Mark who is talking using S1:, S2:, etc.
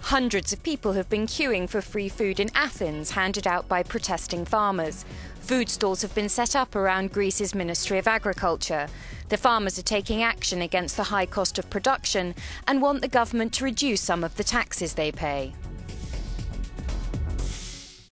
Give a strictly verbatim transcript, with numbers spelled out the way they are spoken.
S1: Hundreds of people have been queuing for free food in Athens, handed out by protesting farmers. Food stalls have been set up around Greece's Ministry of Agriculture. The farmers are taking action against the high cost of production and want the government to reduce some of the taxes they pay.